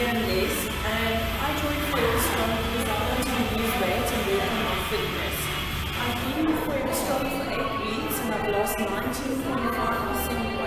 year and less, and I joined Forever Strong because I wanted to lose weight and work on my fitness. I've been with Forever Strong for 8 weeks and I've lost 19.5%